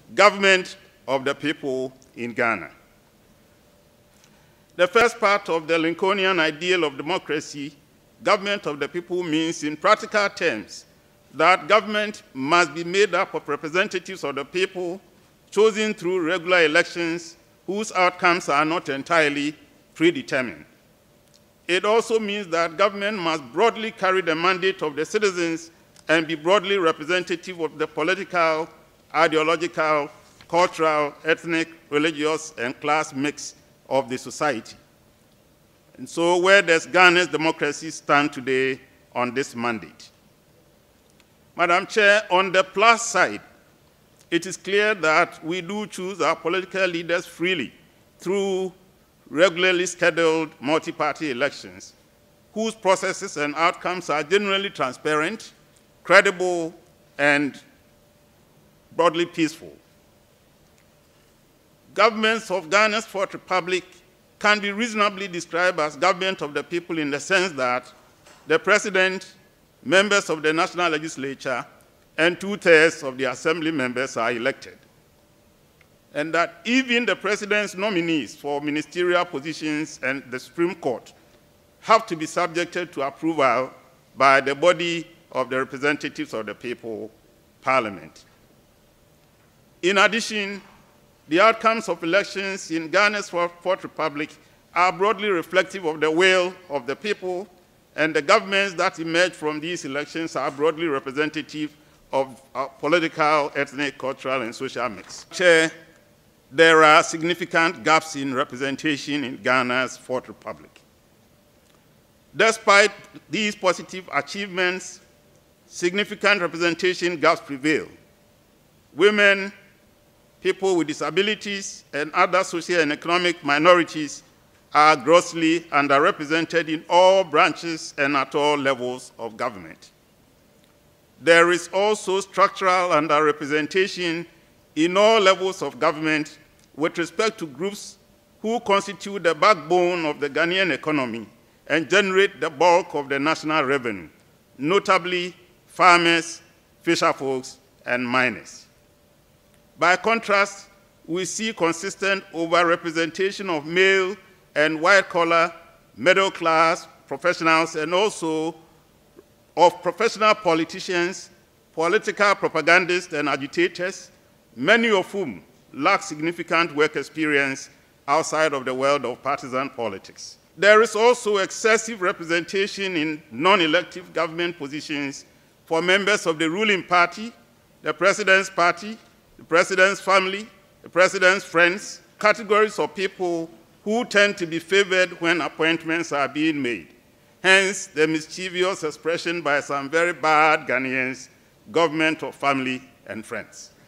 government of the people in Ghana. The first part of the Lincolnian ideal of democracy, government of the people, means in practical terms that government must be made up of representatives of the people chosen through regular elections whose outcomes are not entirely predetermined. It also means that government must broadly carry the mandate of the citizens and be broadly representative of the political, ideological, cultural, ethnic, religious, and class mix of the society. And so where does Ghana's democracy stand today on this mandate? Madam Chair, on the plus side, it is clear that we do choose our political leaders freely through regularly scheduled multi-party elections, whose processes and outcomes are generally transparent, credible, and broadly peaceful. Governments of Ghana's Fourth Republic can be reasonably described as government of the people in the sense that the president, members of the national legislature, and 2/3 of the assembly members are elected. And that even the president's nominees for ministerial positions and the Supreme Court have to be subjected to approval by the body of the representatives of the people, Parliament. In addition, the outcomes of elections in Ghana's Fourth Republic are broadly reflective of the will of the people, and the governments that emerge from these elections are broadly representative of our political, ethnic, cultural, and social mix. Chair, there are significant gaps in representation in Ghana's Fourth Republic. Despite these positive achievements, significant representation gaps prevail. Women, people with disabilities, and other social and economic minorities are grossly underrepresented in all branches and at all levels of government. There is also structural underrepresentation in all levels of government with respect to groups who constitute the backbone of the Ghanaian economy and generate the bulk of the national revenue, notably farmers, fisherfolks, and miners. By contrast, we see consistent overrepresentation of male and white-collar, middle-class professionals, and also of professional politicians, political propagandists, and agitators, many of whom lack significant work experience outside of the world of partisan politics. There is also excessive representation in non-elective government positions for members of the ruling party, the president's party, the president's family, the president's friends, categories of people who tend to be favored when appointments are being made. Hence, the mischievous expression by some very bad Ghanaians, government of family and friends.